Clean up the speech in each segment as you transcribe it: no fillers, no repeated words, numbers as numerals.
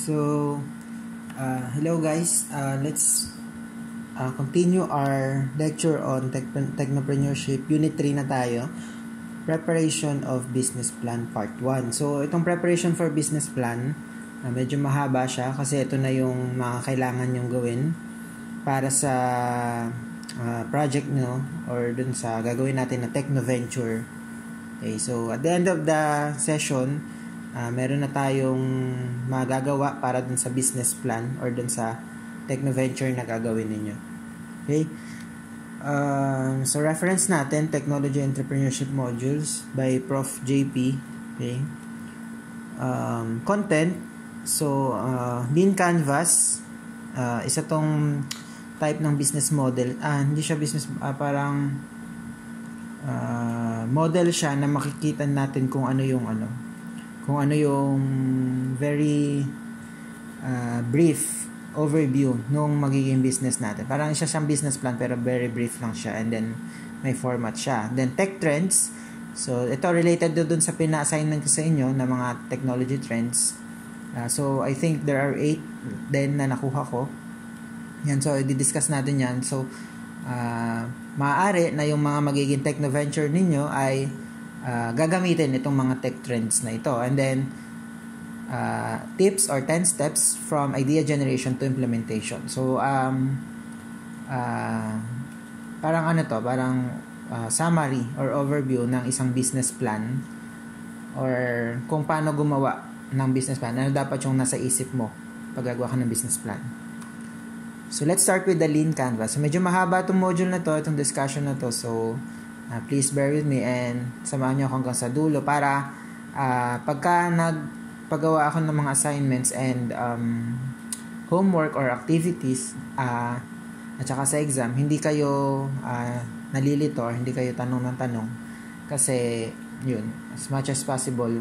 So, hello guys. Let's continue our lecture on Technopreneurship. Unit 3 na tayo. Preparation of Business Plan Part 1. So, itong preparation for business plan, medyo mahaba siya kasi ito na yung mga kailangan yung gawin para sa project nyo or dun sa gagawin natin na Technoventure. Okay, so at the end of the session, meron na tayong magagawa para dun sa business plan or dun sa Technoventure na gagawin ninyo. Okay? So reference natin, Technology Entrepreneurship Modules by Prof. JP. Okay? Content. So, Lean Canvas. Isa tong type ng business model. Hindi siya business, parang model siya na makikita natin kung ano yung very brief overview nung magiging business natin. Parang siya siyang business plan pero very brief lang siya, and then may format siya. Then tech trends. So ito related dun sa pina-assign ko sa inyo na mga technology trends. So I think there are 8 then na nakuha ko. Yan, so i-discuss natin yan. So maaari na yung mga magiging Technoventure ninyo ay gagamitin itong mga tech trends na ito. And then, tips or 10 steps from idea generation to implementation. So, parang summary or overview ng isang business plan or kung paano gumawa ng business plan. Ano dapat yung nasa isip mo pag gagawa ka ng business plan. So, let's start with the Lean Canvas. So, medyo mahaba itong module na to, itong discussion na to. So, please bear with me and samahan nyo ako hanggang sa dulo para pagka nagpagawa ako ng mga assignments and homework or activities at saka sa exam, hindi kayo nalilito or hindi kayo tanong ng tanong kasi yun, as much as possible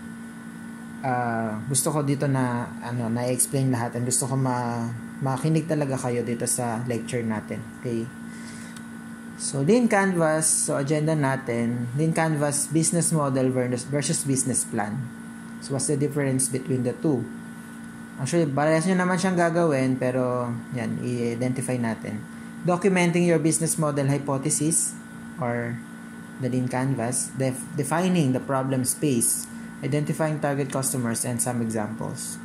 gusto ko dito na na-explain lahat and gusto ko makinig talaga kayo dito sa lecture natin. Okay? So, Lean Canvas, so agenda natin, Lean Canvas business model versus business plan. So, what's the difference between the two? Actually, parehas nyo naman siyang gagawin, pero yan, i-identify natin. Documenting your business model hypothesis or the Lean Canvas, defining the problem space, identifying target customers, and some examples.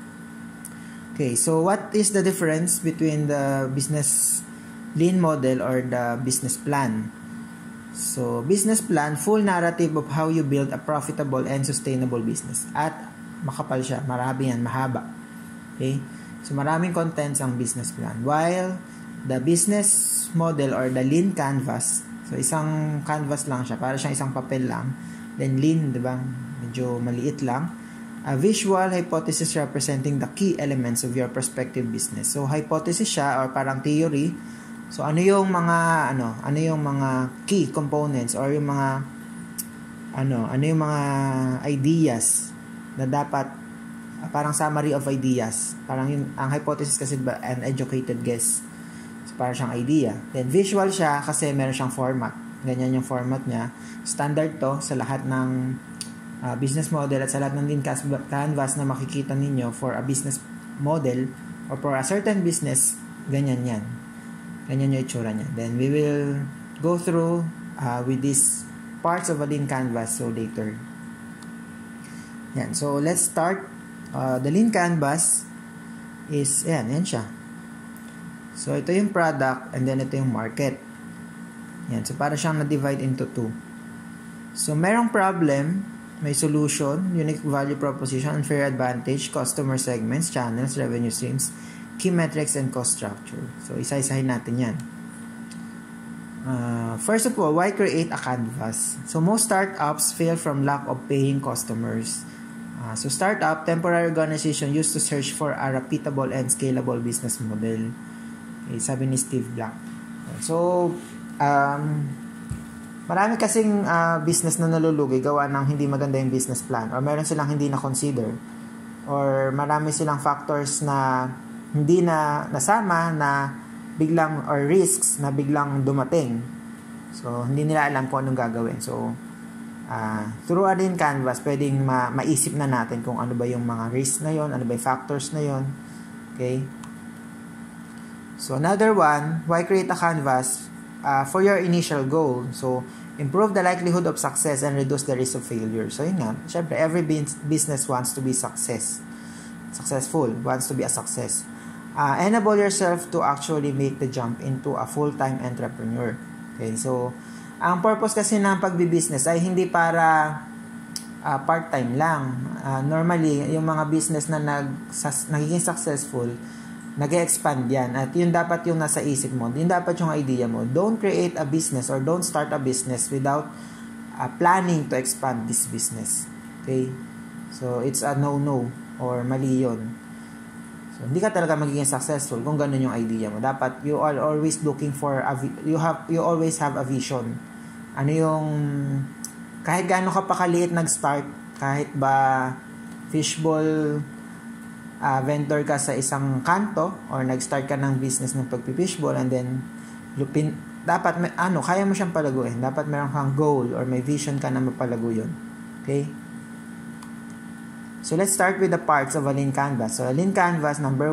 Okay, so what is the difference between the business Lean model or the business plan? So, business plan, full narrative of how you build a profitable and sustainable business. At makapal siya, marami yan, mahaba. Okay? So, maraming contents ang business plan. While the business model or the Lean Canvas, so isang canvas lang siya, para siyang isang papel lang. Then Lean, di ba? Medyo maliit lang. A visual hypothesis representing the key elements of your prospective business. So, hypothesis siya or parang theory. So, ano yung mga key components or yung mga ano yung mga ideas na dapat parang summary of ideas. Parang yung ang hypothesis kasi ba an educated guess. So, parang siyang idea. Then visual siya kasi meron siyang format. Ganyan yung format niya. Standard to sa lahat ng business model at sa lahat ng Lean Canvas na makikita ninyo for a business model or for a certain business, ganyan yan. Ganyan yung itsura niya. Then, we will go through with these parts of a Lean Canvas so later. Yan. So, let's start. The Lean Canvas is, yan siya. So, ito yung product and then ito yung market. Yan. So, para siyang na-divide into two. So, merong problem, may solution, unique value proposition, unfair advantage, customer segments, channels, revenue streams, key metrics, and cost structure. So, isa-isahin natin yan. First of all, why create a canvas? So, most startups fail from lack of paying customers. So, startup, temporary organization used to search for a repeatable and scalable business model. Okay, sabi ni Steve Black. So, marami kasing business na nalulugi gawa ng hindi maganda yung business plan or meron silang hindi na-consider or marami silang factors na hindi na nasama na biglang or risks na biglang dumating. So, hindi nila alam kung anong gagawin. So, through a lean canvas, pwedeng maisip na natin kung ano ba yung mga risks na yon, ano ba yung factors na yon. Okay? So, another one, why create a canvas? For your initial goal. So, improve the likelihood of success and reduce the risk of failure. So, yun nga. Siyempre, every business wants to be successful, wants to be a success. Enable yourself to actually make the jump into a full-time entrepreneur. Okay, so, ang purpose kasi ng pagbi-business ay hindi para part-time lang. Normally, yung mga business na nagiging successful, nag-expand yan. At yun dapat yung nasa isip mo. Yun dapat yung idea mo. Don't create a business or don't start a business without planning to expand this business. Okay? So, it's a no-no or mali yun. So, hindi ka talaga magiging successful kung ganun yung idea mo. Dapat you are always looking for you always have a vision. Ano yung kahit gaano ka pa kaliit nag-start, kahit ba fishball vendor ka sa isang kanto or nag-start ka ng business ng pagpipishball and then dapat kaya mo siyang palaguin. Dapat meron kang goal or may vision ka na mapalago yun. Okay? So, let's start with the parts of a lean canvas. So, a lean canvas, number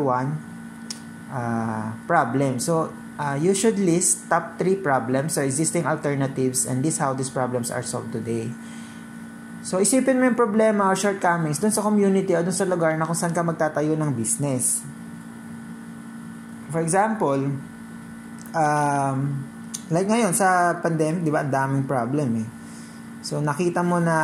1, problem. So, you should list top 3 problems or existing alternatives and list how these problems are solved today. So, isipin mo yung problema or shortcomings dun sa community o dun sa lugar na kung saan ka magtatayo ng business. For example, like ngayon sa pandemic, di ba, ang daming problem eh. So, nakita mo na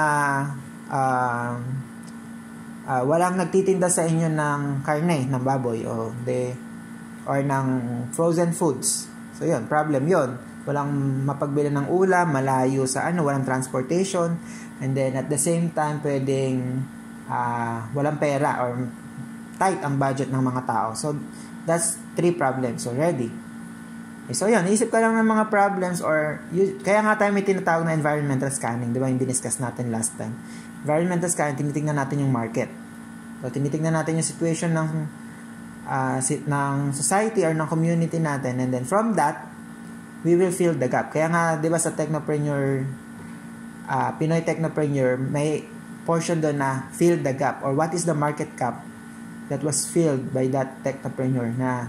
walang nagtitinda sa inyo ng karne, ng baboy or ng frozen foods. So, yun, problem yun. Walang mapagbili ng ulam, malayo sa walang transportation, and then at the same time, pwedeng walang pera or tight ang budget ng mga tao. So, that's 3 problems already. Okay, so, yun, isip ka lang ng mga problems kaya nga tayo may tinatawag na environmental scanning, di ba, yung diniscuss natin last time. Environmental scanning, tinitingnan natin yung market. So, tinitingnan natin yung situation ng society or ng community natin, and then from that, we will fill the gap. Kaya nga, di ba sa Technopreneur, Pinoy Technopreneur, may portion doon na fill the gap or what is the market cap that was filled by that Technopreneur na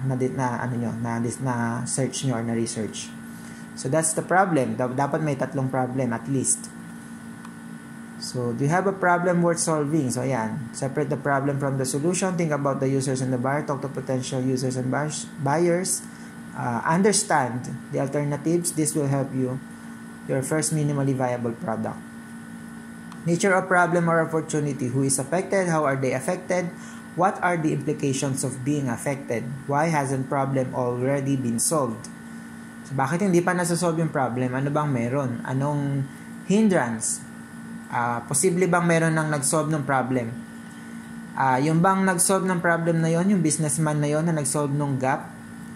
search nyo or na research. So, that's the problem. Dapat may 3 problem at least. So, do you have a problem worth solving? So, ayan. Separate the problem from the solution. Think about the users and the buyer. Talk to potential users and buyers. Understand the alternatives. This will help you your first minimally viable product. Nature of problem or opportunity. Who is affected? How are they affected? What are the implications of being affected? Why hasn't problem already been solved? So, bakit hindi pa nasasolve yung problem? Ano bang meron? Anong hindrance? Posible bang meron nang nag-solve ng problem? Yung bang nag-solve ng problem na yon, yung businessman na yon na nag-solve ng gap,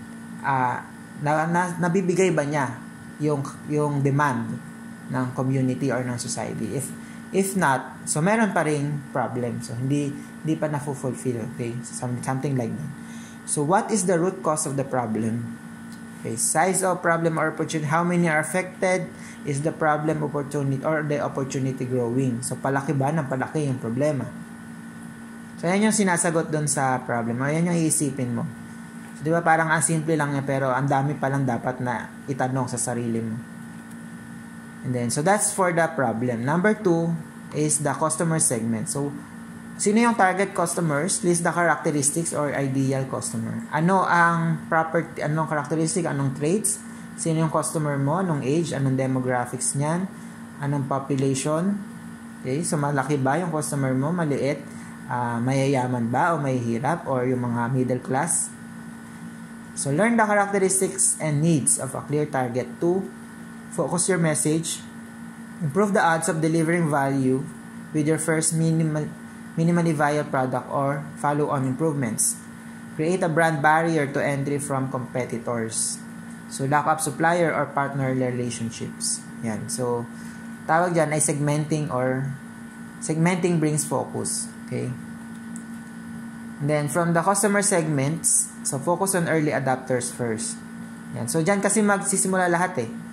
nabibigay ba niya yung demand ng community or ng society? If not, so meron pa ring problem. So, hindi pa na-fulfill. Okay? Something like that. So, what is the root cause of the problem? Okay, size of problem or opportunity. How many are affected? Is the problem opportunity or the opportunity growing? So, palaki ba ng palaki yung problema? So, yan yung sinasagot doon sa problem. O, yan yung iisipin mo. So, di ba parang ang simple lang niya pero ang dami palang dapat na itanong sa sarili mo. And then, so that's for the problem. Number 2 is the customer segment. So, sino yung target customers? List the characteristics or ideal customer. Ano ang property, anong characteristic, anong traits? Sino yung customer mo? Anong age? Anong demographics niyan? Anong population? Okay, so malaki ba yung customer mo? Maliit? Mayayaman ba o mahihirap? Or yung mga middle class? So, learn the characteristics and needs of a clear target. 2, focus your message. Improve the odds of delivering value with your first minimally viable product or follow-on improvements. Create a brand barrier to entry from competitors. So, lock up supplier or partner relationships. Yan. So, tawag dyan ay segmenting brings focus. Okay? And then, from the customer segments, so focus on early adopters first. Yan. So, dyan kasi magsisimula lahat eh.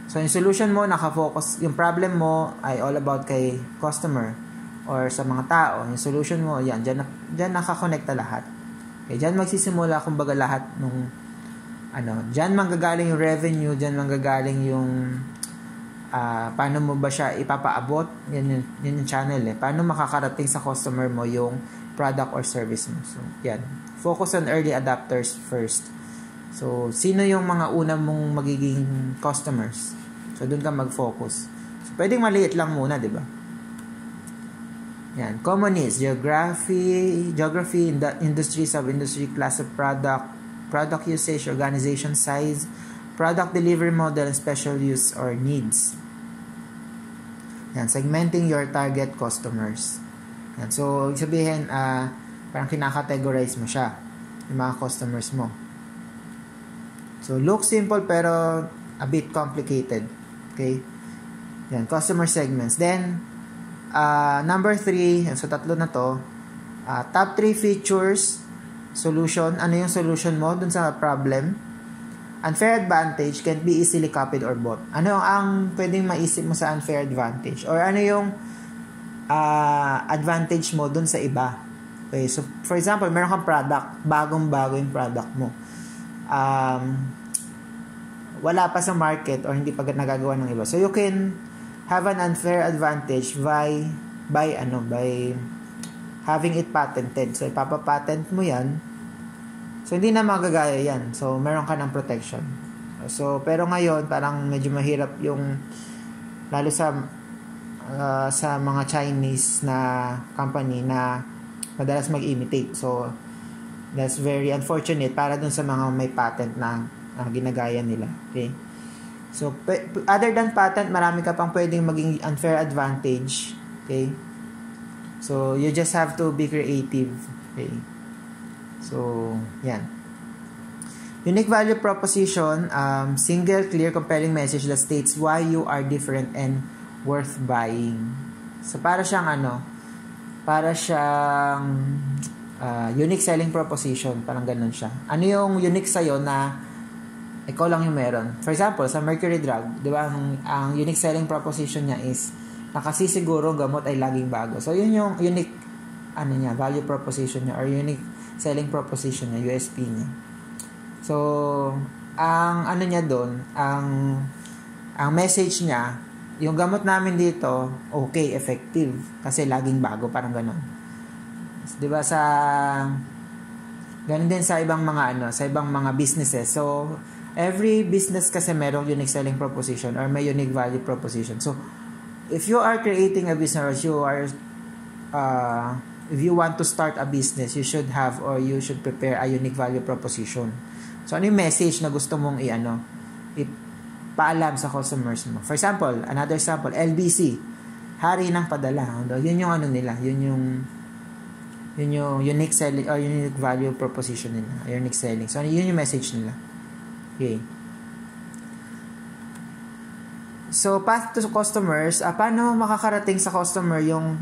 So, yung solution mo, nakafocus, yung problem mo ay all about kay customer or sa mga tao. Yung solution mo, yan, dyan nakakonekta lahat. Okay, dyan magsisimula, kumbaga, lahat nung, dyan manggagaling yung revenue, dyan manggagaling yung, paano mo ba siya ipapaabot, yan yung channel paano makakarating sa customer mo yung product or service mo. So, yan. Focus on early adopters first. So, sino yung mga una mong magiging customers? So, doon ka mag-focus. So, pwedeng maliit lang muna, di ba? Yan. Common needs, geography, industry, sub-industry, class of product usage, organization size, product delivery model, and special use or needs. Yan. Segmenting your target customers. Yan. So, sabihin, parang kinakategorize mo siya, yung mga customers mo. So, look simple pero a bit complicated. Okay? Yan, customer segments. Then, number 3, so tatlo na to, top 3 features, solution. Ano yung solution mo dun sa problem? Unfair advantage can be easily copied or bought. Ano ang pwedeng maisip mo sa unfair advantage? Or ano yung advantage mo dun sa iba? Okay, so for example, meron kang product, bagong-bago yung product mo. Wala pa sa market or hindi pa nagagawa ng iba. So you can have an unfair advantage by having it patented. So ipapapatent mo yan. So hindi na magagaya yan. So meron ka ng protection. So pero ngayon parang medyo mahirap yung lalo sa mga Chinese na company na madalas mag-imitate. So that's very unfortunate para dun sa mga may patent na ginagaya nila. Okay? So, other than patent, marami ka pang pwedeng maging unfair advantage. Okay? So, you just have to be creative. Okay? So, yan. Unique value proposition, single, clear, compelling message that states why you are different and worth buying. So, para siyang unique selling proposition. Parang ganun siya. Ano yung unique sa'yo na ikaw lang yung meron? For example, sa Mercury Drug, di ba, ang unique selling proposition niya is nakasisiguro gamot ay laging bago. So, yun yung unique value proposition niya or unique selling proposition niya, USP niya. So, ang niya doon, ang message niya, yung gamot namin dito, okay, effective, kasi laging bago, parang gano'n. Di ba ganun din sa ibang mga businesses. So, every business kasi merong unique selling proposition or may unique value proposition. So, if you are creating a business or if you want to start a business, you should have or you should prepare a unique value proposition. So, ano yung message na gusto mong ipaalam sa customers mo? For example, another example, LBC, hari ng padala. Yun yung nila, yun yung unique selling or unique value proposition nila, unique selling. So, yun yung message nila. Okay. So, path to customers, paano makakarating sa customer yung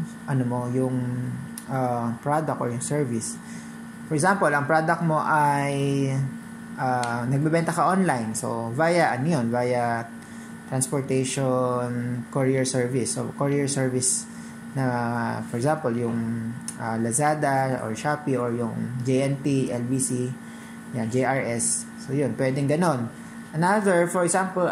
product or yung service? For example, ang product mo ay nagbebenta ka online. So, via transportation, courier service. So, courier service na, for example, yung Lazada or Shopee or yung JNT, LBC, yan, JRS. So, yun, pwedeng ganon. Another, for example,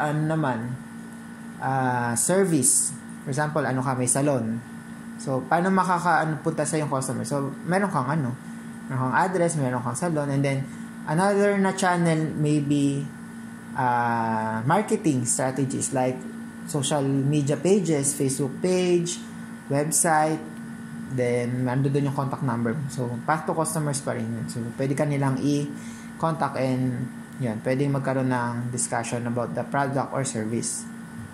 service. For example, may salon. So, paano punta sa yung customer? So, meron kang address, meron kang salon, and then, another na channel maybe marketing strategies like social media pages, Facebook page, website, then, doon yung contact number. So, path to customers pa rin yun. So, pwede ka nilang contact and yan, pwedeng magkaroon ng discussion about the product or service.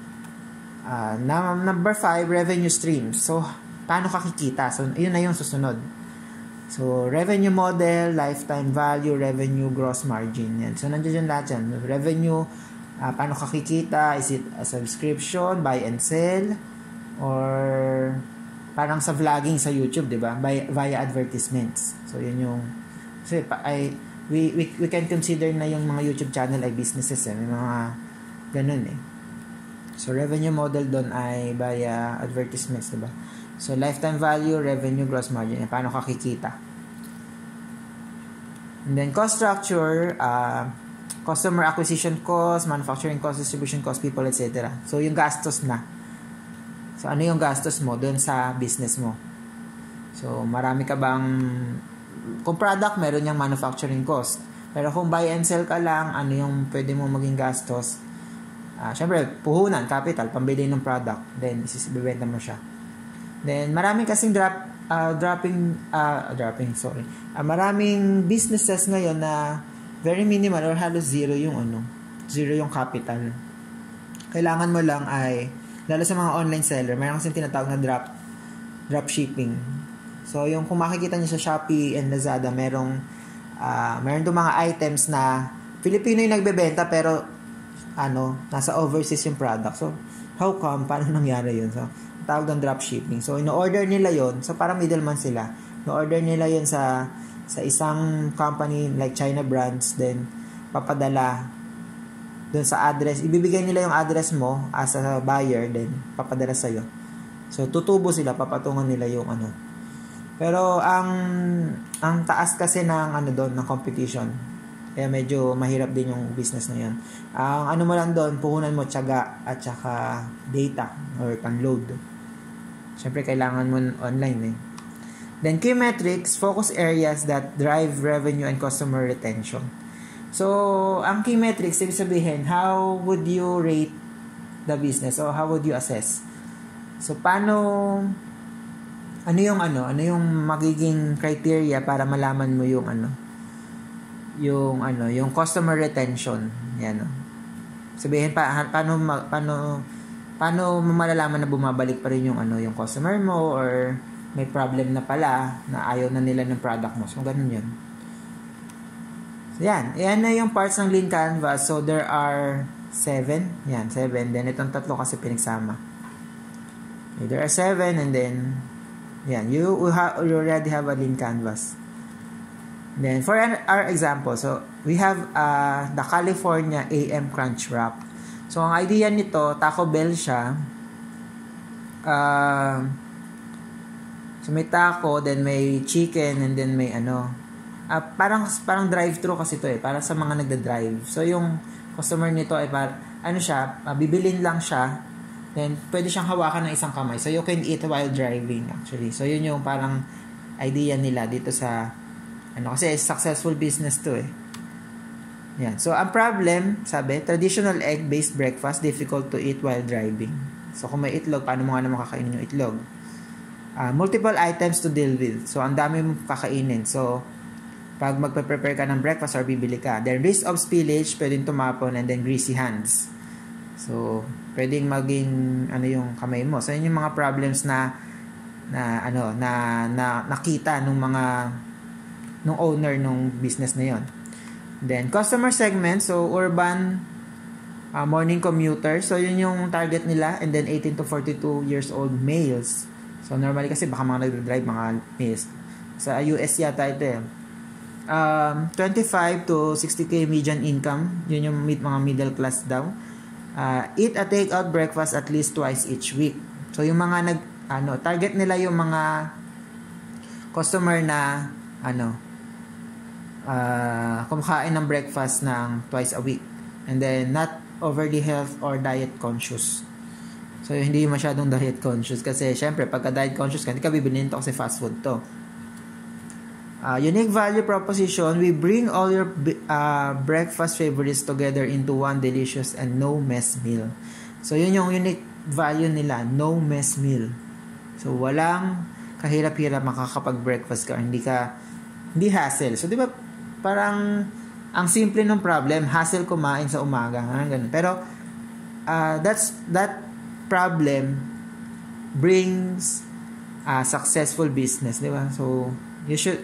Number 5, revenue streams. So, paano ka kikita? So, yun na yung susunod. So, revenue model, lifetime value, revenue, gross margin. Yan. So, nandiyan lahat yan. Revenue, paano ka kikita? Is it a subscription, buy and sell, or parang sa vlogging sa YouTube, di ba? Via advertisements. So, yun yung we can consider na yung mga YouTube channel ay businesses. May mga ganun . So, revenue model doon ay via advertisements, diba? So, lifetime value, revenue, gross margin. Paano ka kikita? And then, cost structure, customer acquisition cost, manufacturing cost, distribution cost, people, etc. So, yung gastos na. So, ano yung gastos mo doon sa business mo? So, marami ka bang... Kung product, meron yung manufacturing cost. Pero kung buy and sell ka lang, ano yung pwede mo maging gastos? Syempre, puhunan, capital, pambili ng product. Then, isibibenta mo siya. Then, maraming kasing maraming businesses ngayon na very minimal or halos zero yung capital. Kailangan mo lang ay, lalo sa mga online seller, mayroon kasing tinatawag na drop shipping. So, yung kung makikita niyo sa Shopee and Lazada, meron doon mga items na Filipino yung nagbebenta pero nasa overseas yung product. So, how come? Paano nangyari yun? So, tawag ng dropshipping. So, ino-order nila yun. So, parang middleman sila. Ino-order nila yun sa isang company like China brands. Then, papadala dun sa address. Ibibigay nila yung address mo as a buyer. Then, papadala sa'yo. So, tutubo sila. Papatungan nila yung Pero, ang taas kasi ng ng competition. Kaya medyo mahirap din yung business na yun. Ang mo lang doon, puhunan mo tiyaga at saka data or pan-load. Siyempre, kailangan mo online eh. Then, key metrics, focus areas that drive revenue and customer retention. So, ang key metrics, ibig sabihin, how would you rate the business or how would you assess? So, ano yung magiging criteria para malaman mo yung yung customer retention. Yan. Sabihin paano mo malalaman na bumabalik pa rin yung yung customer mo or may problem na pala na ayaw na nila ng product mo. So ganun 'yun. So yan na yung parts ng Lean Canvas. So there are 7. Yan, 7. Then itong tatlo kasi pinagsama. Okay, there are 7 and then yan, you already have a Lean Canvas. Then, for our example, so, we have the California AM Crunch Wrap. So, ang idea nito, Taco Bell siya. So, may taco, then may chicken, and then may parang drive-thru kasi ito para sa mga nagda-drive. So, yung customer nito ay bibilin lang siya, then pwede siyang hawakan ng isang kamay. So, you can eat while driving, actually. So, yun yung parang idea nila dito sa kasi successful business to eh. Yan. So, ang problem, sabi, traditional egg-based breakfast, difficult to eat while driving. So, kung may itlog, paano mo nga naman kakainin yung itlog? Multiple items to deal with. So, ang dami mong kakainin. So, pag magpe-prepare ka ng breakfast or bibili ka, then risk of spillage, pwedeng tumapon, and then greasy hands. So, pwedeng maging, yung kamay mo. So, yun yung mga problems na nakita nung owner nung business na yon. Then, customer segment, so urban, morning commuter, so yun yung target nila, and then 18 to 42 years old males. So, normally kasi baka mga nag-drive, mga males. Sa US yata ito 25 to 60k median income, yun yung mga middle class daw. Eat a take-out breakfast at least twice each week. So, yung mga target nila yung mga customer na kumakain ng breakfast ng twice a week. And then, not overly health or diet conscious. So, hindi masyadong diet conscious. Kasi, syempre, pagka diet conscious ka, hindi ka bibilin ito kasi fast food to. Unique value proposition, we bring all your breakfast favorites together into one delicious and no mess meal. So, yun yung unique value nila, no mess meal. So, walang kahirap-hirap makakapag-breakfast ka. Hindi hassle. So, di ba, parang ang simple ng problem, hassle kumain sa umaga. Ganun. Pero, that problem brings successful business, di ba? So, you should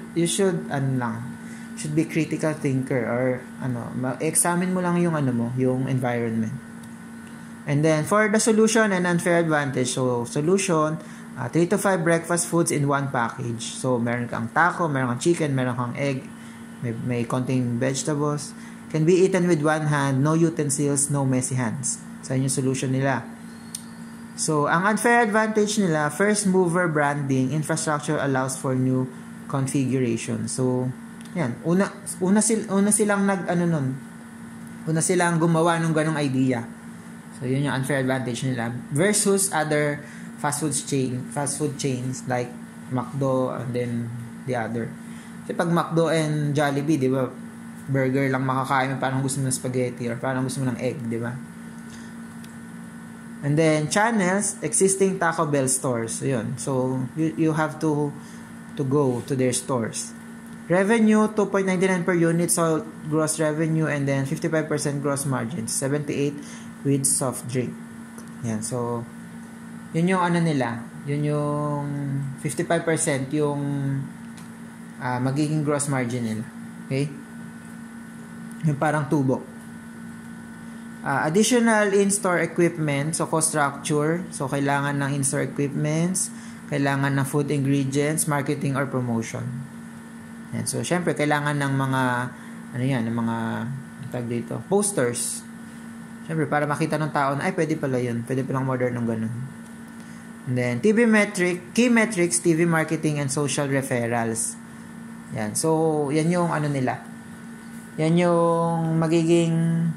be critical thinker or examine mo lang yung yung environment. And then, for the solution and unfair advantage, so, solution, 3 to 5 breakfast foods in one package. So, meron kang taco, meron kang chicken, meron kang egg, may konting vegetables. Can be eaten with one hand, no utensils, no messy hands. So, yun yung solution nila. So, ang unfair advantage nila, first mover branding, infrastructure allows for new configuration. So, yan. Una silang una silang gumawa ng ganong idea. So, yun yung unfair advantage nila. Versus other fast food chains like McDo and then the other. Kasi pag McDo and Jollibee, di ba, burger lang makakain mo, parang gusto mo ng spaghetti or parang gusto mo ng egg, di ba? And then, channels, existing Taco Bell stores. So, yun. So, you have to go to their stores. Revenue, 2.99 per unit, so gross revenue, and then 55% gross margin, 78 with soft drink. Yan. So, yun yung ano nila. Yun yung 55% yung magiging gross margin nila. Okay? Yung parang tubo. Additional in-store equipment, so cost structure, so kailangan ng in-store equipments, kailangan ng food ingredients, marketing or promotion. Yan. So, syempre, kailangan ng mga, ng mga, tag dito, posters. Syempre, para makita ng tao na, ay, pwede pala yun. Pwede palang order ng ganun. And then, key metrics, TV marketing, and social referrals. Yan. So, yan yung nila. Yan yung magiging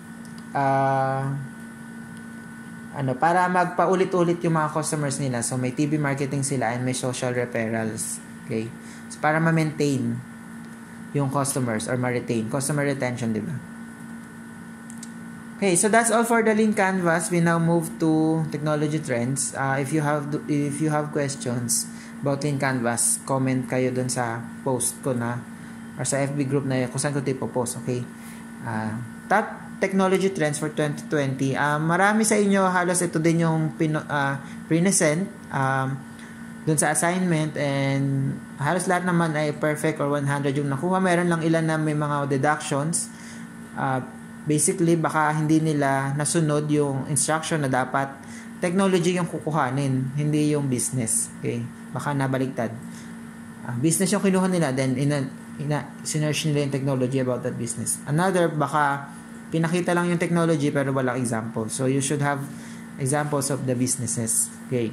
para magpaulit-ulit yung mga customers nila. So, may TV marketing sila and may social referrals. Okay? So, para ma-maintain yung customers or ma-retain. Customer retention, di ba? Okay, so that's all for the Lean Canvas. We now move to technology trends. If you have questions about Lean Canvas, comment kayo dun sa post ko na or sa FB group na kung saan ko ito post. Okay? Top technology trends for 2020. Marami sa inyo, halos ito din yung present dun sa assignment, and halos lahat naman ay perfect or 100 yung nakuha. Meron lang ilan na may mga deductions. Basically, baka hindi nila nasunod yung instruction na dapat technology yung kukuhanin, hindi yung business. Okay? Baka nabaligtad. Business yung kinuha nila, then sinearch nila yung technology about that business. Another, baka pinakita lang yung technology pero walang example. So, you should have examples of the businesses. Okay.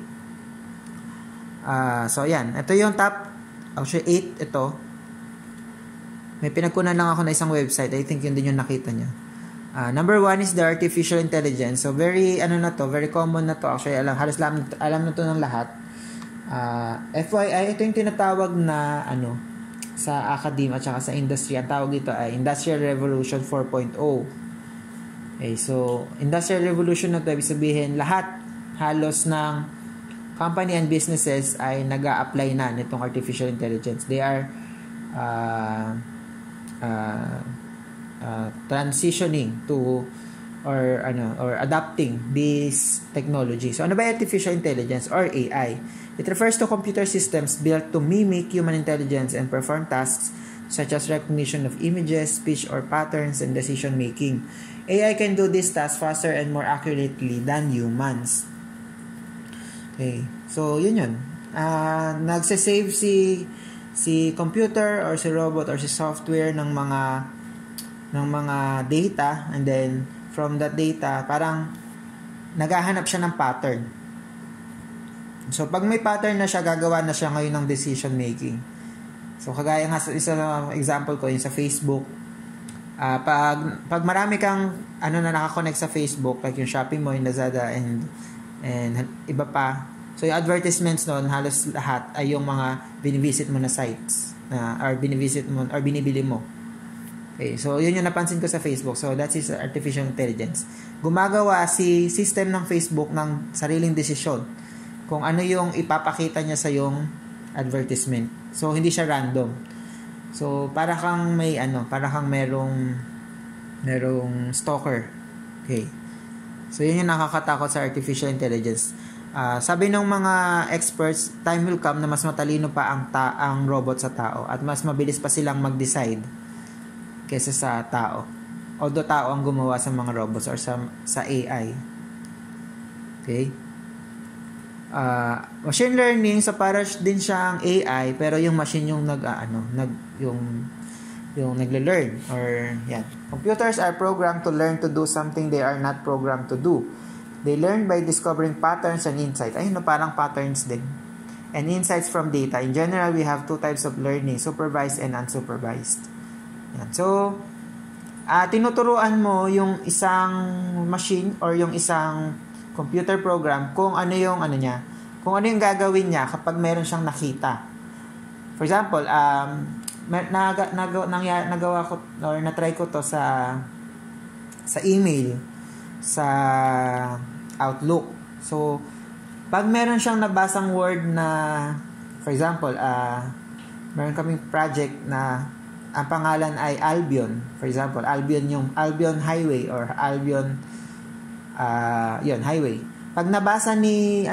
So, yan. Ito yung top, actually 8 ito. May pinagkunan lang ako na isang website. I think yun din yung nakita niya. Number 1 is the artificial intelligence. So, very common na to. Actually, halos alam na to ng lahat. FYI, ito yung tinatawag na, sa academia at saka sa industry. Ang tawag dito ay Industrial Revolution 4.0. Okay, so, Industrial Revolution na ito, ibig sabihin, halos ng company and businesses ay nag-a-apply na nitong artificial intelligence. They are transitioning to or adapting this technology. So, ano ba artificial intelligence or AI? It refers to computer systems built to mimic human intelligence and perform tasks such as recognition of images, speech or patterns, and decision making. AI can do these tasks faster and more accurately than humans. Okay. So, yun. Nagsasave si computer or si robot or si software ng mga data, and then from that data, parang naghahanap siya ng pattern. So, pag may pattern na siya, gagawa na siya ngayon ng decision making. So, kagaya nga sa isa example ko, yung sa Facebook. Pag marami kang na nakakonect sa Facebook, like yung Shopee mo, yung Lazada, and iba pa. So, yung advertisements noon, halos lahat ay yung mga binivisit mo na sites or binivisit mo or binibili mo. Okay, so yun yung napansin ko sa Facebook. So, that is artificial intelligence. Gumagawa si system ng Facebook ng sariling desisyon kung ano yung ipapakita niya sa yung advertisement. So, hindi siya random. So, para kang merong stalker. Okay. So, yun yung nakakatakot sa artificial intelligence. Sabi ng mga experts, time will come na mas matalino pa ang robot sa tao at mas mabilis pa silang mag-decide kaysa sa tao. Although tao ang gumawa sa mga robots or sa AI. Okay? Machine learning, so para din siyang AI, pero yung machine yung yung nagle-learn or yan. Computers are programmed to learn to do something they are not programmed to do. They learn by discovering patterns and insights. Ayun, no, parang patterns din. And insights from data. In general, we have two types of learning, supervised and unsupervised. Yan. So, tinuturuan mo yung isang machine or yung isang computer program kung ano yung kung ano yung gagawin niya kapag meron siyang nakita. For example, nagawa ko or na-try ko to sa email, sa Outlook. So, pag meron siyang nabasang word na, for example, meron kaming project na ang pangalan ay Albion. For example, Albion yung Albion Highway or Albion Highway. Pag nabasa ni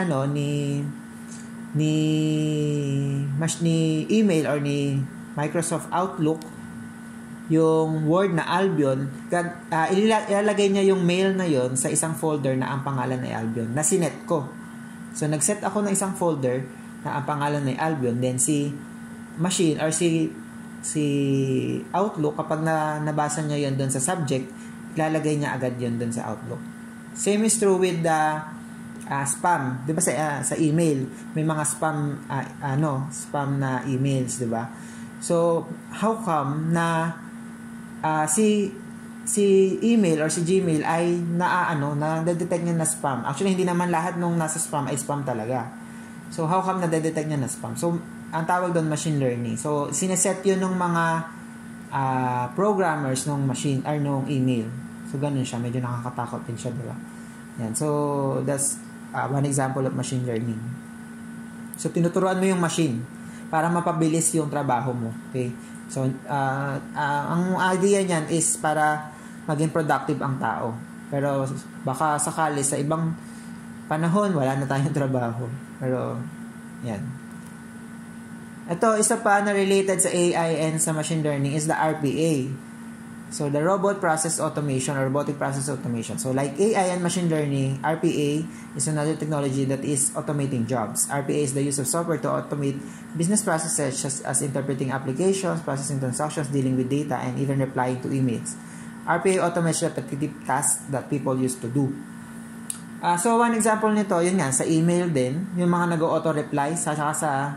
email or ni Microsoft Outlook yung word na Albion, ilalagay niya yung mail na yon sa isang folder na ang pangalan ay Albion na sinet ko. So nag-set ako ng isang folder na ang pangalan ay Albion, then si machine or si Outlook, kapag nabasa niya yon doon sa subject, ilalagay niya agad yon doon sa Outlook. Same is true with the spam. 'Di ba sa email, may mga spam na emails, 'di ba? So, how come na si email or si Gmail ay na-detect niya na spam? Actually, hindi naman lahat nung nasa spam ay spam talaga. So, how come na-detect niya na spam? So, ang tawag doon machine learning. So, sineset yun ng mga programmers nung machine or nung email. So, ganun siya. Medyo nakakatakot din siya, diba? Yan. So, that's one example of machine learning. So, tinuturuan mo yung machine para mapabilis yung trabaho mo. Okay? So, ang idea niyan is para maging productive ang tao. Pero, baka sakali sa ibang panahon, wala na tayong trabaho. Pero, yan. Ito, isa pa na related sa AI and sa machine learning is the RPA. So, the Robot Process Automation or Robotic Process Automation. So, like AI and machine learning, RPA is another technology that is automating jobs. RPA is the use of software to automate business processes such as interpreting applications, processing transactions, dealing with data, and even replying to emails. RPA automates repetitive tasks that people used to do. So, one example nito, yun nga, sa email din, yung mga nag-auto-reply, saka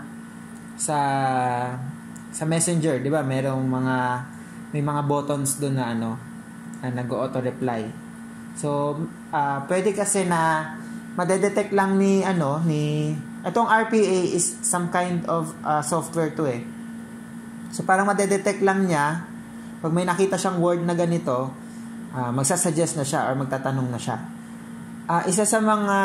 sa Messenger, di ba? May mga buttons doon na nag-auto-reply. So, pwede kasi na madedetect lang itong RPA is some kind of software to eh. So, parang madedetect lang niya, pag may nakita siyang word na ganito, magsasuggest na siya or magtatanong na siya. Isa sa mga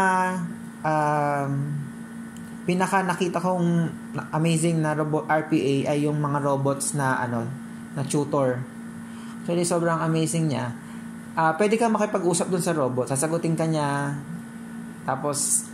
pinaka nakita kong amazing na RPA ay yung mga robots na tutor. Actually, sobrang amazing niya. Pwede ka makipag-usap dun sa robot. Sasagutin ka niya. Tapos,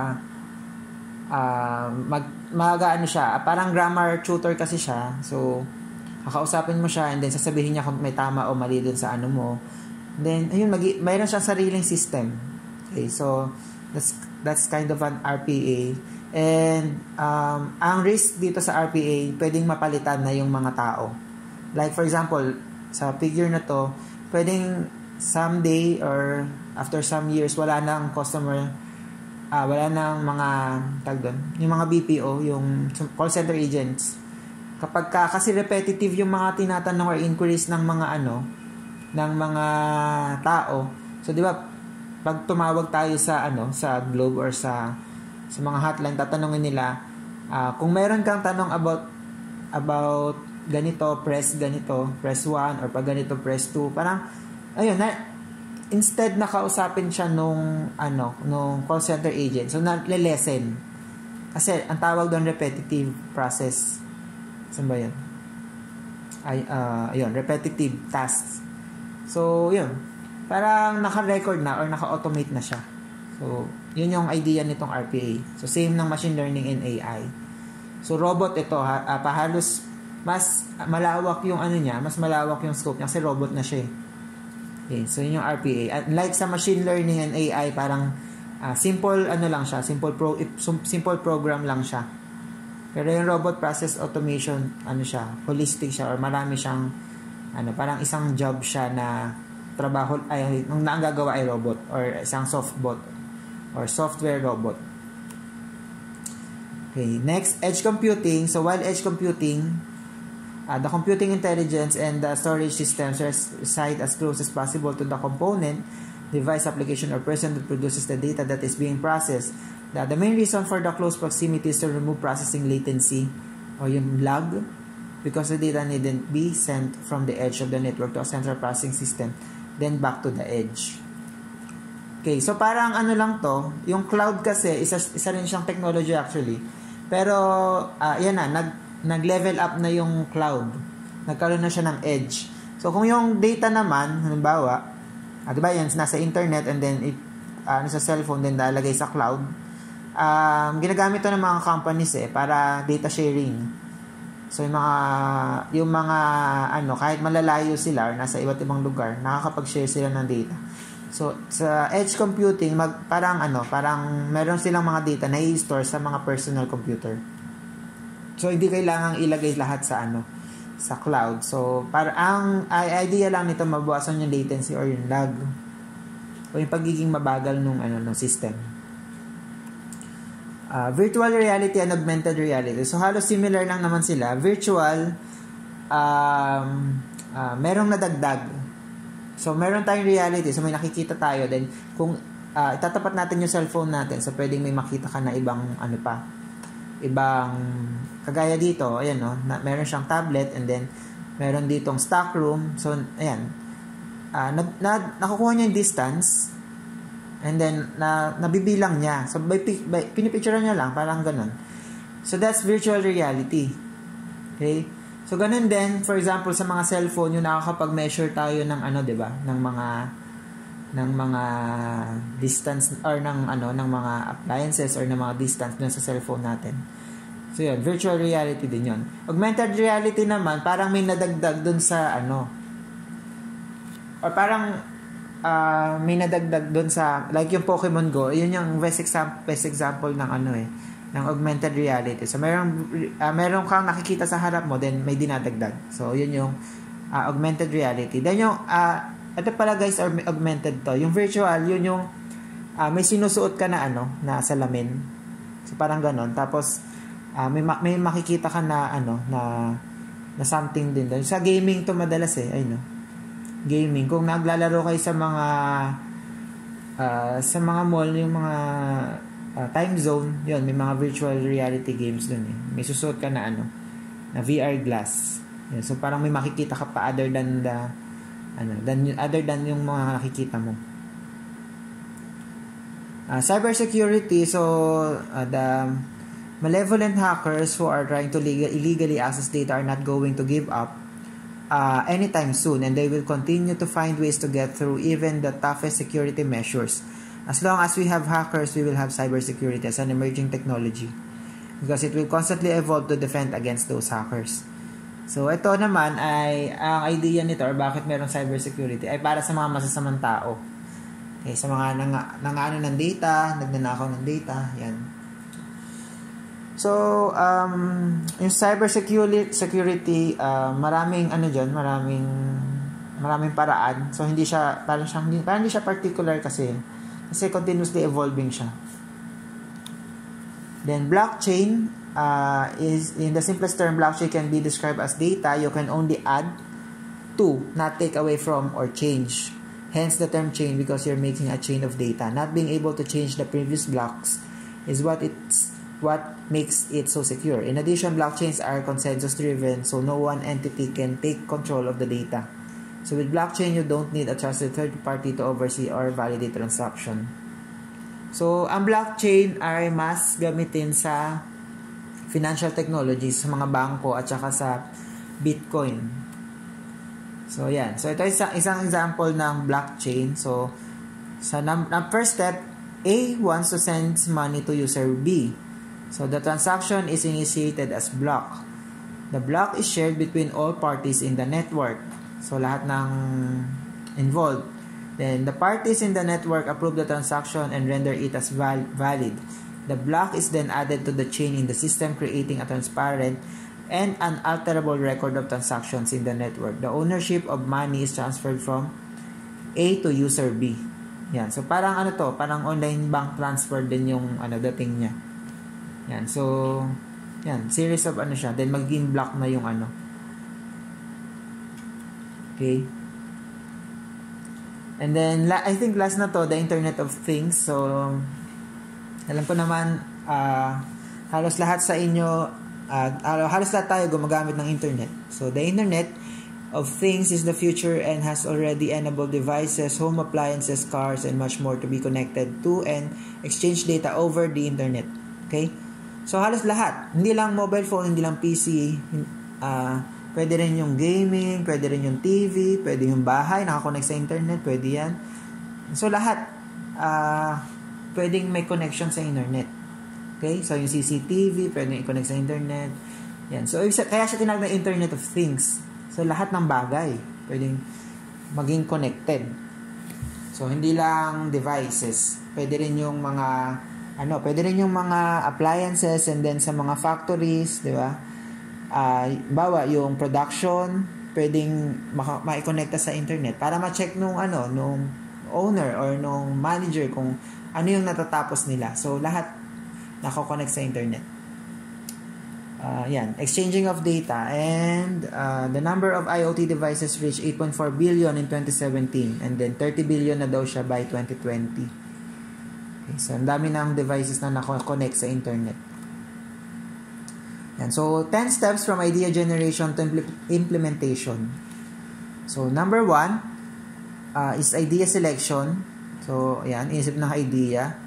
siya. Parang grammar tutor kasi siya. So, kakausapin mo siya and then sasabihin niya kung may tama o mali dun sa mo. And then, ayun, mayroon siyang sariling system. Okay, so, that's kind of an RPA. And, ang risk dito sa RPA, pwedeng mapalitan na yung mga tao. Like, for example, sa figure na to, pwedeng someday or after some years, wala nang customer, wala nang mga, yung mga BPO, yung call center agents. Kasi repetitive yung mga tinatanong or inquiries ng mga ng mga tao. So, di ba, pag tumawag tayo sa sa Globe or sa mga hotline, tatanungin nila, kung meron kang tanong about ganito, press 1, or pag ganito, press 2. Parang, ayun, instead nakausapin siya nung call center agent. So, nale-lessen. Kasi, ang tawag doon, repetitive process. Saan ba yun? Ayun, repetitive tasks. So, yun. Parang naka-record na or naka-automate na siya. So, yun yung idea nitong RPA. So, same ng machine learning and AI. So, robot ito, halos mas malawak yung mas malawak yung scope niya kasi robot na siya. Okay, so yun yung RPA. At like sa machine learning and AI, parang simple lang siya, simple program lang siya. Pero yung robot process automation, siya, holistic siya or marami siyang parang isang job siya na trabaho ang gagawa ay robot or isang soft bot or software robot. Okay, next, edge computing. So while edge computing, the computing intelligence and the storage systems reside as close as possible to the component, device, application, or person that produces the data that is being processed. The main reason for the close proximity is to remove processing latency or yung lag, because the data needn't be sent from the edge of the network to a central processing system, then back to the edge. Okay, so parang ano lang to, yung cloud kasi, isa rin siyang technology actually. Pero, yan na, nag-level up na yung cloud. Nagkaroon na siya ng edge. So, kung yung data naman, halimbawa, diba yan, nasa internet and then sa cellphone, then lalagay sa cloud, ginagamit to ng mga companies para data sharing. So, yung mga kahit malalayo sila or nasa iba't ibang lugar, nakakapag-share sila ng data. So, sa edge computing, parang meron silang mga data na i-store sa mga personal computer. So, hindi kailangang ilagay lahat sa cloud. So, ang idea lang nito, mabawasan yung latency or yung lag o yung pagiging mabagal ng system. Virtual reality and augmented reality. So, halos similar lang naman sila. Virtual, merong nadagdag. So, meron tayong reality. So, may nakikita tayo. Then, kung itatapat natin yung cellphone natin, so, pwedeng may makita ka na ibang, kagaya dito, ayan, no? Meron siyang tablet, and then, meron ditong stock room. So, ayan. Nakukuha niya yung distance, and then, nabibilang niya. So, pinipicture niya lang, parang ganun. So, that's virtual reality. Okay? So, ganun din, for example, sa mga cellphone, yung nakakapag-measure tayo ng diba? Ng mga distance or ng mga appliances or ng mga distance dun sa cellphone natin. So, yun, virtual reality din yun. Augmented reality naman, parang may nadagdag dun sa or parang may nadagdag dun sa, like yung Pokemon Go, yun yung best example ng ng augmented reality. So, meron kang nakikita sa harap mo, then may dinadagdag. So, yun yung augmented reality. Then yung, ito pala guys, augmented to. Yung virtual, yun yung may sinusuot ka na na salamin. So, parang ganon. Tapos, may makikita ka na na something din doon. Sa gaming to madalas gaming. Kung naglalaro kayo sa mga mall, yung mga time zone, yun, may mga virtual reality games dun May susuot ka na na VR glass. Yun, so parang may makikita ka pa other than yung mga nakikita mo. Cybersecurity, so the malevolent hackers who are trying to illegally access data are not going to give up anytime soon, and they will continue to find ways to get through even the toughest security measures. As long as we have hackers, we will have cybersecurity as an emerging technology, because it will constantly evolve to defend against those hackers. So, ito naman ay, ang idea nito or bakit meron cybersecurity ay para sa mga masasamang tao. Okay, sa mga nangano ng data, nagnanakaw ng data, yan. So, yung cybersecurity, maraming maraming paraan. So, hindi siya particular kasi continuously evolving siya. Then, blockchain is, in the simplest term, blockchain can be described as data you can only add to, not take away from or change. Hence the term chain, because you're making a chain of data. Not being able to change the previous blocks is what makes it so secure. In addition, blockchains are consensus-driven, so no one entity can take control of the data. So, with blockchain, you don't need a trusted third party to oversee or validate transaction. So, ang blockchain ay mas gamitin sa financial technologies, sa mga bangko at saka sa Bitcoin. So, yan. So, ito isang example ng blockchain. So, sa first step, A wants to send money to user B. So, the transaction is initiated as block. The block is shared between all parties in the network. So, lahat ng involved. Then, the parties in the network approve the transaction and render it as valid. The block is then added to the chain in the system, creating a transparent and unalterable record of transactions in the network. The ownership of money is transferred from A to user B. Yan. So, parang ano to, parang online bank transfer din yung dating niya. Yan. So, yan. Series of siya. Then, magiging block na yung Okay. And then, I think last na to, the Internet of Things. So, alam ko naman, halos lahat sa inyo, halos lahat tayo gumagamit ng internet. So, the Internet of Things is the future and has already enabled devices, home appliances, cars, and much more to be connected to and exchange data over the internet. Okay? So, halos lahat. Hindi lang mobile phone, hindi lang PC. Pwede rin yung gaming, pwede rin yung TV, pwede yung bahay, nakakonect sa internet, pwede yan. So, lahat, pwedeng may connection sa internet. Okay? So, yung CCTV, pwedeng i-connect sa internet. Yan. So, kaya siya tinawag na Internet of Things. So, lahat ng bagay, pwedeng maging connected. So, hindi lang devices. Pwede rin yung mga, appliances and then sa mga factories, di ba? Bawa yung production, pwedeng ma-connecta sa internet para ma-check nung owner or nung manager kung ano yung natatapos nila. So, lahat nako-connect sa internet. Yan. Exchanging of data. And the number of IoT devices reached 8.4 billion in 2017. And then 30 billion na daw siya by 2020. Okay, so, ang dami ng devices na nako-connect sa internet. Yan. So, 10 steps from idea generation to implementation. So, number 1 is idea selection. So, yan. Isip ng idea.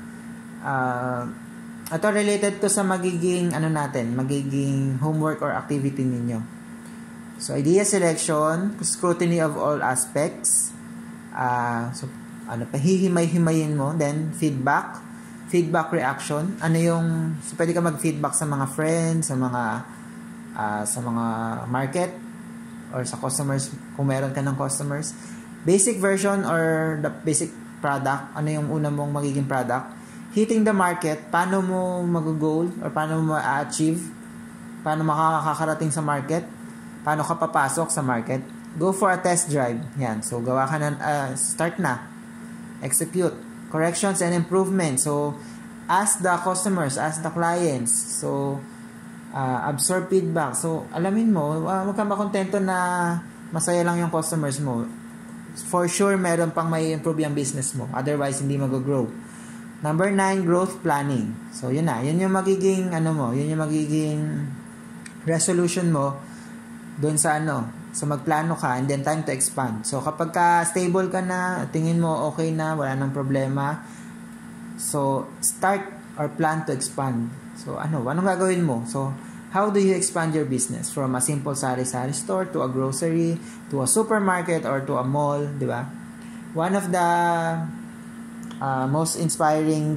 Ito related to sa magiging magiging homework or activity ninyo. So, idea selection, scrutiny of all aspects. So, pahihimay-himayin mo. Then, feedback reaction. So, pwede ka mag-feedback sa mga friends, sa mga market, or sa customers, kung meron ka ng customers. Basic version or the basic product, ano yung una mong magiging product. Hitting the market, paano mo mag-goal or paano mo ma-achieve, paano makakarating sa market, paano ka papasok sa market. Go for a test drive. Yan. So, gawa ka na, start na. Execute. Corrections and improvements. So, ask the customers, ask the clients. So, absorb feedback. So, alamin mo, huwag kang makontento na masaya lang yung customers mo. For sure, meron pang may improve yung business mo. Otherwise, hindi mag-grow. Number 9, growth planning. So, yun na. Yun yung magiging, yun yung magiging resolution mo doon sa So, magplano ka and then time to expand. So, kapag stable ka na, tingin mo okay na, wala nang problema. So, start or plan to expand. So, anong gagawin mo? So, how do you expand your business? From a simple sari-sari store to a grocery, to a supermarket, or to a mall, di ba? One of the most inspiring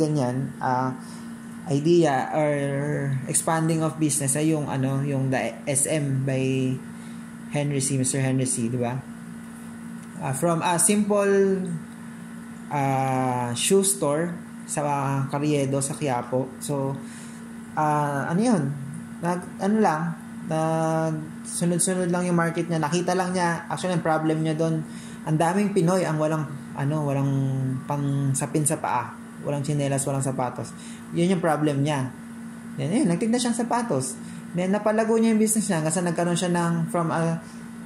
idea or expanding of business ay yung the SM by Mr. Henry C, di ba? From a simple shoe store sa Carriedo, sa Quiapo. So, sunod-sunod lang yung market niya. Nakita lang niya, actually, ang problem niya doon, ang daming Pinoy ang walang pang sapin sa paa. Walang tsinelas, walang sapatos. Yun yung problem niya. Yan, nagtinda siyang sapatos. Then, napalago niya yung business niya hanggang sa nagkaroon siya from a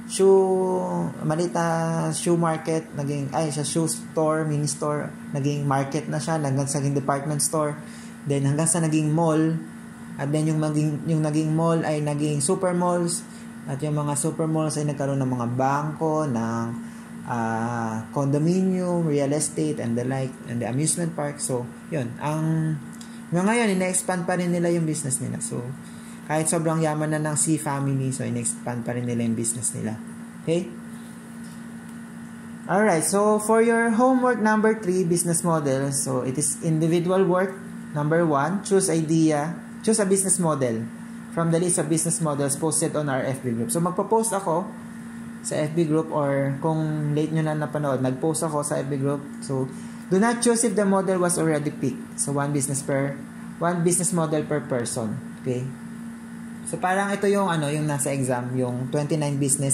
shoe market, sa shoe store, mini store, naging market na siya, hanggang sa naging department store. Then, hanggang sa naging mall. At then, yung naging mall ay naging super malls. At yung mga super malls ay nagkaroon ng mga bangko, ng condominium, real estate, and the like, and the amusement park. So, yun. Ngayon, ina-expand pa rin nila yung business nila. So, kahit sobrang yaman na ng C family, so in-expand pa rin nila yung business nila. Okay? Alright, so for your homework number 3, business model. So, it is individual work. Number 1, choose a business model from the list of business models posted on our FB group. So, magpo-post ako sa FB group, or kung late nyo na napanood, nag-post ako sa FB group. So, do not choose if the model was already picked. So, one business model per person. Okay? So, parang ito yung yung nasa exam, yung 29 business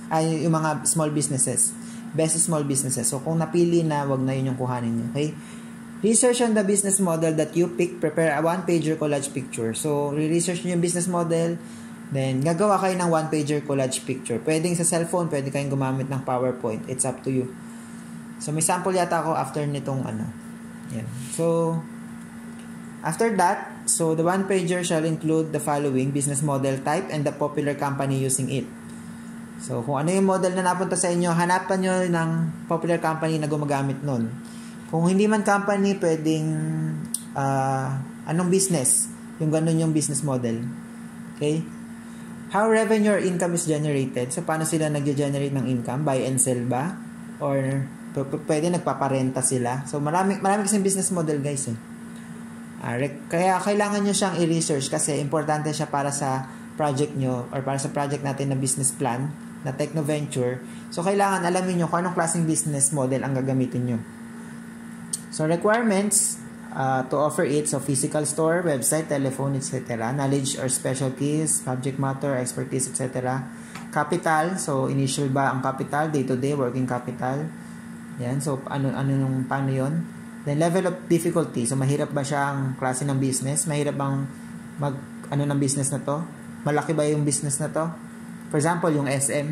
ay yung mga small businesses. Best small businesses. So, kung napili na, wag na yun yung kuhanin nyo. Okay? Research on the business model that you pick. Prepare a one-pager collage picture. So, re-research nyo yung business model. Then, gagawa kayo ng one-pager collage picture. Pwedeng sa cellphone, pwede kayong gumamit ng PowerPoint. It's up to you. So, may sample yata ako after nitong Yan. So, after that, so the one-pager shall include the following: business model type and the popular company using it. So, kung ano yung model na napunta sa inyo, hanapan nyo ng popular company na gumagamit nun. Kung hindi man company, pwedeng anong business. Yung ganun yung business model. Okay? How revenue or income is generated. So, paano sila nag-generate ng income? Buy and sell ba? Or pwede nagpaparenta sila. So, marami kasing business model, guys. Kaya kailangan nyo siyang i-research kasi importante siya para sa project nyo or para sa project natin na business plan na techno-venture. So, kailangan alamin nyo kung anong klaseng business model ang gagamitin nyo. So, requirements to offer it. So, physical store, website, telephone, etc. Knowledge or specialties, subject matter, expertise, etc. Capital. So, initial ba ang capital? Day-to-day, working capital. Yan. So, paano yun? Then, level of difficulty. So, mahirap ba siya ang klase ng business? Mahirap bang ng business na to? Malaki ba yung business na to? For example, yung SM.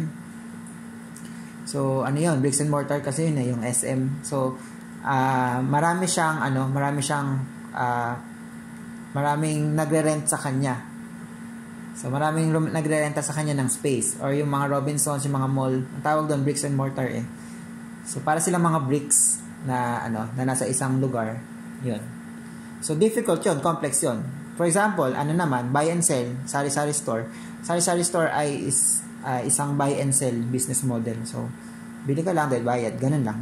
So, yun? Bricks and mortar kasi yun yung SM. So, maraming nagre-rent sa kanya. So, maraming nagre-renta sa kanya ng space. Or yung mga Robinsons, yung mga mall. Ang tawag doon, bricks and mortar So, para silang mga bricks na nasa isang lugar. Yun. So, difficult yun. Complex yun. For example, buy and sell, sari-sari store. Sari-sari store ay isang buy and sell business model. So, bili ka lang dahil bayad. Ganun lang.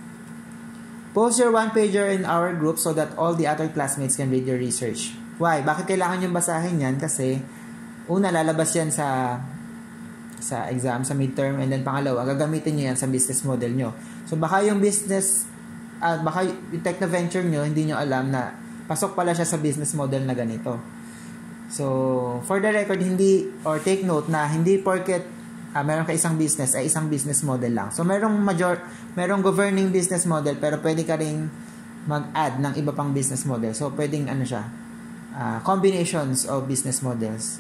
Post your one-pager in our group so that all the other classmates can read your research. Why? Bakit kailangan yung basahin yan? Kasi, una, lalabas yan sa exam, sa midterm, and then pangalawa, gagamitin nyo yan sa business model nyo. So, baka yung business, baka yung techno-venture nyo, hindi nyo alam na pasok pala siya sa business model na ganito. So, for the record, take note na hindi porket meron ka isang business, ay isang business model lang. So, merong governing business model, pero pwede ka ring mag-add ng iba pang business model. So, pwedeng combinations of business models.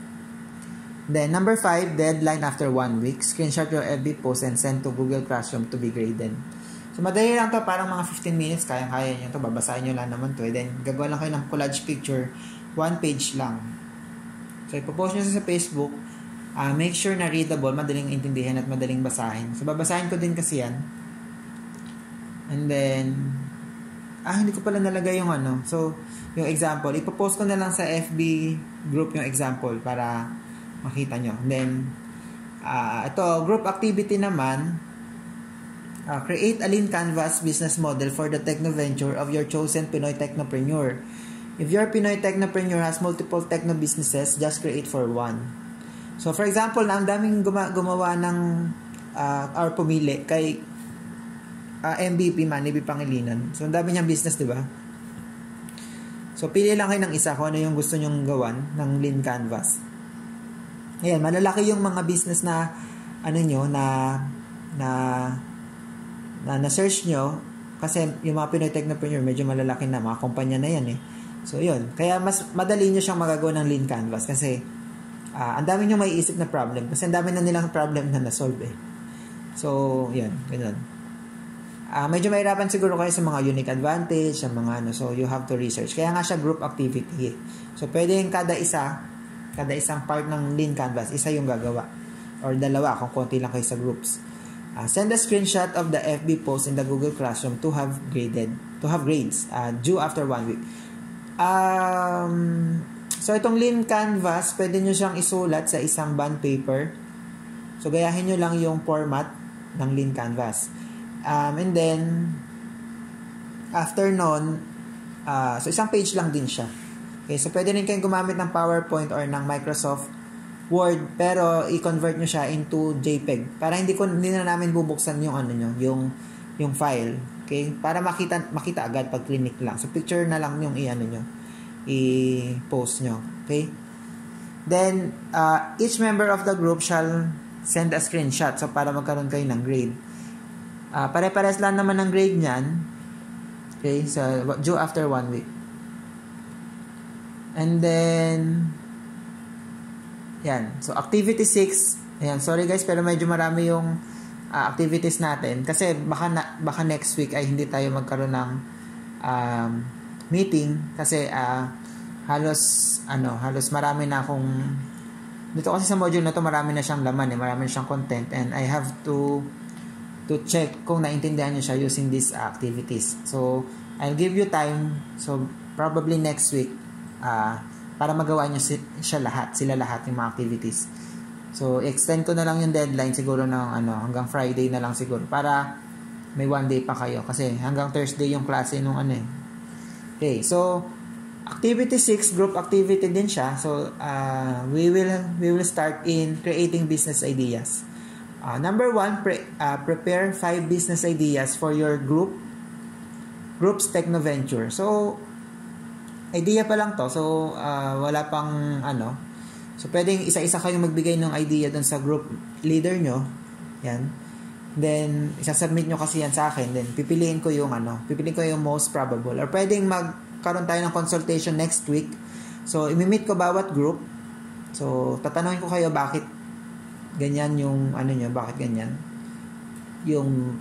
Then, number 5, deadline after 1 week. Screenshot your FB post and send to Google Classroom to be graded. So, madali lang to, parang mga 15 minutes, kaya nyo to, babasahin nyo lang naman to. Then, gagawa lang kayo ng collage picture, 1 page lang. So, ipopost nyo sa Facebook, make sure na readable, madaling intindihan at madaling basahin. So, babasahin ko din kasi yan. And then, hindi ko pala nalagay yung So, yung example, ipopost ko na lang sa FB group yung example para makita nyo. And then, ito, group activity naman, create a lean canvas business model for the techno-venture of your chosen Pinoy technopreneur. If your Pinoy technopreneur has multiple techno businesses, just create for one. So, for example, ang daming gumawa ng or pumili kay MVP Manibi Pangilinan. So, ang dami niyang business, di ba? So, pili lang kayo ng isa kung ano yung gusto nyong gawan ng lean canvas. Ayan, malalaki yung mga business na na-search nyo kasi yung mga Pinoy technopreneur medyo malalaki na, mga kumpanya na yan So, yun. Kaya mas madali nyo siyang magagawa ng lean canvas kasi ang dami nyo maiisip na problem kasi ang dami na nilang problem na na-solve So, yun. Ganun. Medyo mahirapan siguro kayo sa mga unique advantage, sa mga so you have to research. Kaya nga siya group activity So, pwedeng kada isang part ng lean canvas, isa yung gagawa. Or dalawa kung konti lang kayo sa groups. Send a screenshot of the FB post in the Google Classroom to have grades due after 1 week. So, itong lean canvas, pwede nyo siyang isulat sa isang bond paper. So, gayahin nyo lang yung format ng lean canvas. And then, after nun, so isang page lang din siya. Okay, so pwede rin kayong gumamit ng PowerPoint or ng Microsoft Word, pero i-convert nyo siya into JPEG para hindi na namin bubuksan yung yung file. Okay? Para makita agad pag clinic lang. So picture na lang yung i-post nyo. Okay? Then each member of the group shall send a screenshot. So, para magkaroon kayo ng grade. Pare-pares lang naman ng grade niyan. Okay, so due after 1 week. And then, yan. So, activity 6. Ayan, sorry guys, pero medyo marami yung activities natin. Kasi baka next week ay hindi tayo magkaroon ng meeting. Kasi halos marami na akong dito kasi sa module na to marami na siyang laman marami na siyang content, and I have to check kung naintindihan niyo siya using these activities. So I'll give you time, so probably next week para magawa niyo sila lahat yung mga activities. So extend ko na lang yung deadline siguro ng hanggang Friday na lang siguro para may 1 day pa kayo kasi hanggang Thursday yung klase nung Okay, so activity 6, group activity din siya. So, we will start in creating business ideas. Number 1, prepare 5 business ideas for your group's technoventure. So, idea pa lang to. So, wala pang So, pwedeng isa-isa kayong magbigay ng idea dun sa group leader nyo. Yan. Then, isasubmit nyo kasi yan sa akin. Then, pipiliin ko yung most probable. Or pwedeng magkaroon tayo ng consultation next week. So, imi-meet ko bawat group. So, tatanungin ko kayo bakit ganyan yung nyo, bakit ganyan. Yung,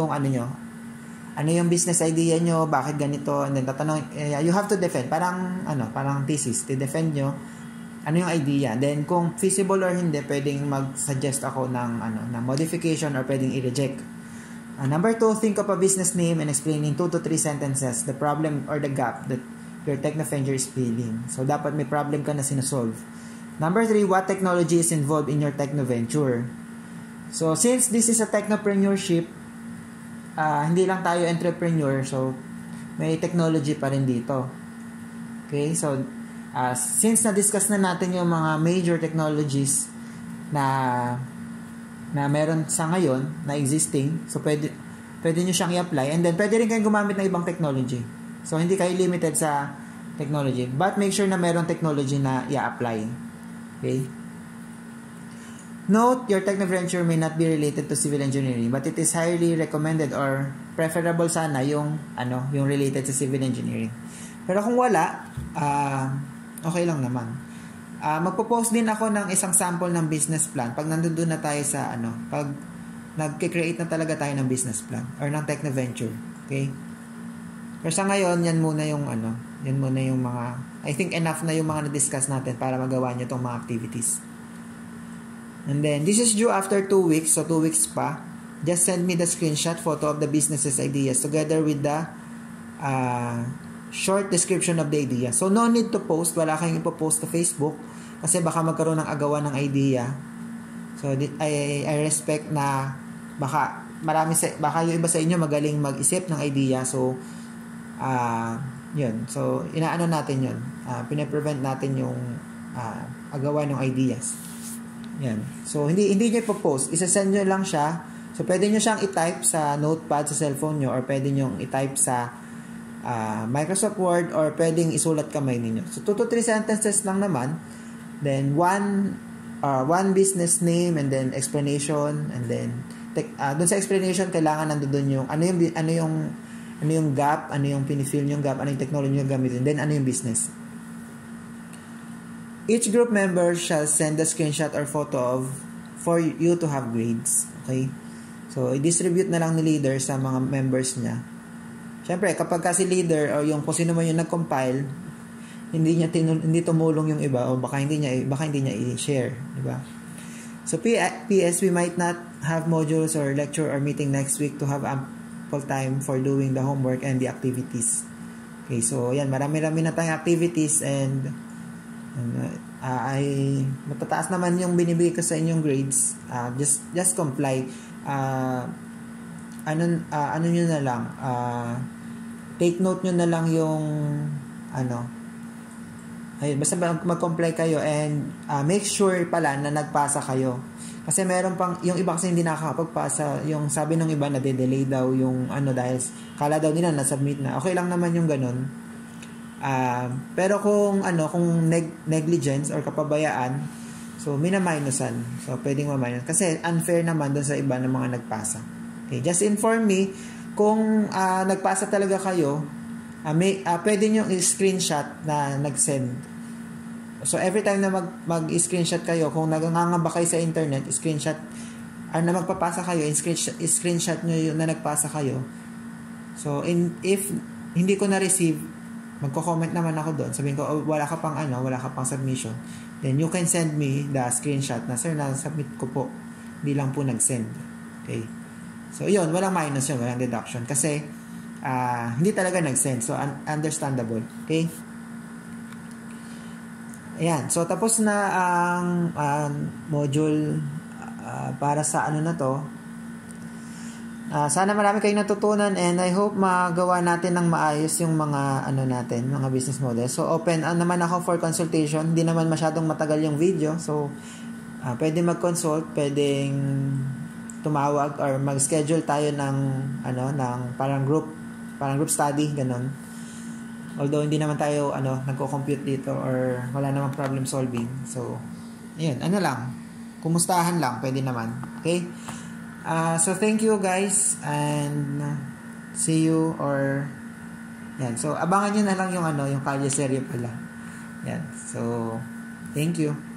ano yung business idea nyo, bakit ganito, and then tatanungin, you have to defend. Parang thesis. To-defend nyo, ano yung idea. Then, kung feasible or hindi, pwedeng mag-suggest ako ng modification or pwedeng i-reject. Number 2, think of a business name and explain in 2 to 3 sentences the problem or the gap that your technoventure is feeling. So, dapat may problem ka na sinasolve. Number 3, what technology is involved in your technoventure? So, since this is a technopreneurship, hindi lang tayo entrepreneur, so, may technology pa rin dito. Okay, so, since na-discuss na natin yung mga major technologies na meron sa ngayon, na existing, so pwede nyo siyang i-apply, and then pwede rin kayong gumamit ng ibang technology. So, hindi kayo limited sa technology, but make sure na meron technology na i-apply. Okay? Note, your technoventure may not be related to civil engineering, but it is highly recommended or preferable sana yung related sa civil engineering. Pero kung wala, okay lang naman. Magpo-post din ako ng isang sample ng business plan pag nandun na tayo sa pag nag-create na talaga tayo ng business plan or ng technoventure. Okay? Pero sa ngayon, yan muna yung mga, I think enough na yung mga na-discuss natin para magawa nyo itong mga activities. And then, this is due after 2 weeks, so 2 weeks pa. Just send me the screenshot photo of the business's ideas together with the short description of the idea. So, no need to post. Wala kayong ipopost to Facebook kasi baka magkaroon ng agawan ng idea. So, I respect na baka yung iba sa inyo magaling mag-isip ng idea. So, yun. So, inaano natin yun. Pine-prevent natin yung agawan ng ideas. Yan. So, hindi nyo ipopost. Isa-send nyo lang siya. So, pwede nyo siyang i-type sa notepad sa cellphone nyo or pwede nyo i-type sa Microsoft Word or pwedeng isulat kamay ninyo. So, 2 to 3 sentences lang naman. Then, one business name and then explanation, and then dun sa explanation kailangan nandoon yung ano yung gap, ano yung pinifeel yung gap, ano yung technology yung gamitin, then ano yung business. Each group member shall send a screenshot or photo for you to have grades. Okay? So, i-distribute na lang ni leader sa mga members niya. Siyempre, kapag kasi leader o yung kung sino man yung nag-compile, hindi tumulong yung iba o baka hindi niya i-share, di ba? So, PS, we might not have modules or lecture or meeting next week to have ample time for doing the homework and the activities. Okay, so yan, marami-rami na tayong activities, and matataas naman yung binibigay ko sa inyong grades. Just comply. Ano nyo na lang, take note nyo na lang yung basta mag-comply kayo, and make sure pala na nagpasa kayo. Kasi meron pang, yung iba kasi hindi nakakapagpasa, yung sabi ng iba na de-delay daw yung dahil kala daw nila na-submit na. Okay lang naman yung ganun. Pero kung negligence or kapabayaan, so So, minaminusan. So, pwedeng ma-minus. Kasi unfair naman doon sa iba ng mga nagpasa. Okay, just inform me kung nagpasa talaga kayo, pwede nyo i-screenshot na nag-send. So, every time na mag-screenshot kayo, kung nagangangamba kayo sa internet, screenshot, na magpapasa kayo, screenshot nyo yung na nagpasa kayo. So, if hindi ko na-receive, magko-comment naman ako doon. Sabihin ko, wala ka pang submission. Then, you can send me the screenshot na, sir, na-submit ko po. Hindi lang po nag-send. Okay. So, yun, walang minus yun, walang deduction. Kasi, hindi talaga nag-send. So, understandable. Okay? Ayan. So, tapos na ang module para sa ano na to. Sana marami kayong natutunan and I hope magawa natin ng maayos yung mga natin, mga business model. So open naman ako for consultation. Hindi naman masyadong matagal yung video. So pwede mag-consult, pwedeng tumawag or mag-schedule tayo ng ng parang group study ganun. Although hindi naman tayo nagko-compute dito or wala namang problem solving. So ayun, lang. Kumustahan lang, pwede naman. Okay? So thank you guys and see you or yan. So abangan niyo na lang yung yung kalye serye pala. Yan. So thank you.